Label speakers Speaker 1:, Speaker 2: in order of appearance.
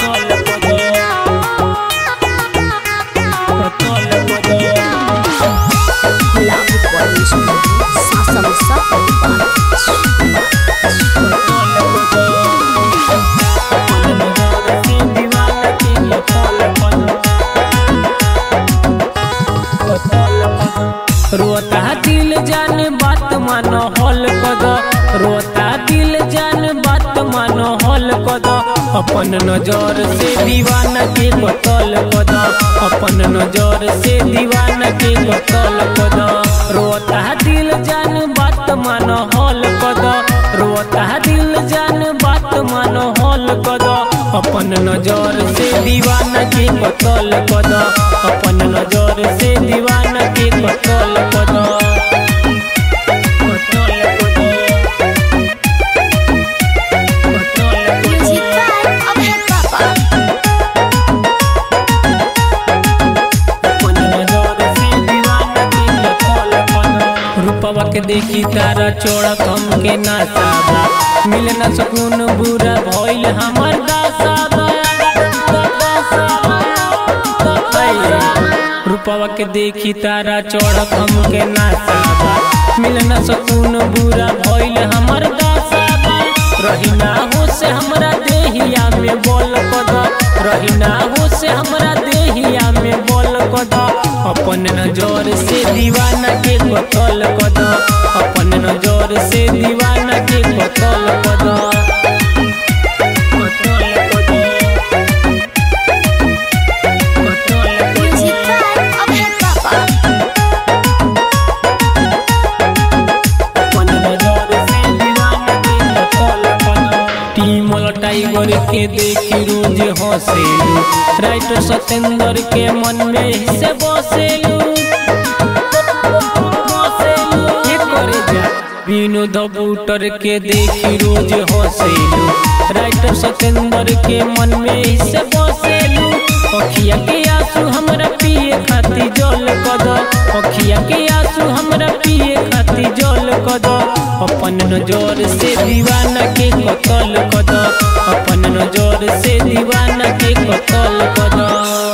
Speaker 1: रोता दिल जान बात मानो हॉल कद, रोता दिल जान बात मानो हॉल कद, अपन नजर से दीवाना के कतल कद, अपन नजर से दीवाना के कतल कद। रोता दिल जान बात मानो हॉल कद, रोता दिल जान बात मानो हॉल कद, अपन नजर से दीवाना के कतल कद, अपन नजर से दीवाना के कतल कद। रूपवा के देखी तारा चोड़ा कम के नासाबा, मिल न सकून बुरा भइल हमर दासाबा। रूपवा के देखी तारा चोड़ा कम के नासाबा, मिल न सकून बुरा भइल हमर दासाबा। रही ना हो से हमरा देहिया में बोल कद, रही ना हो से हमरा देहिया में बोल कद, अपन नजर से दीवाना के कतल कद, अपन नजर से दीवाना के कतल कद। टाइगर के देखी रोज हंसेलू, राइटर सतेंद्र के मन में से बसेलू। विनोद बूटर के देखी रोज हंसेलू, राइटर सतेंद्र के मन में से बसेलू। अखिया के आंसू हमरा पिए खाती जल कद, अखिया के आंसू हमरा पिए खाती जल कद, अपन नजर से दीवाना के कतल कद, अपन नजर से दीवाना के कतल कद।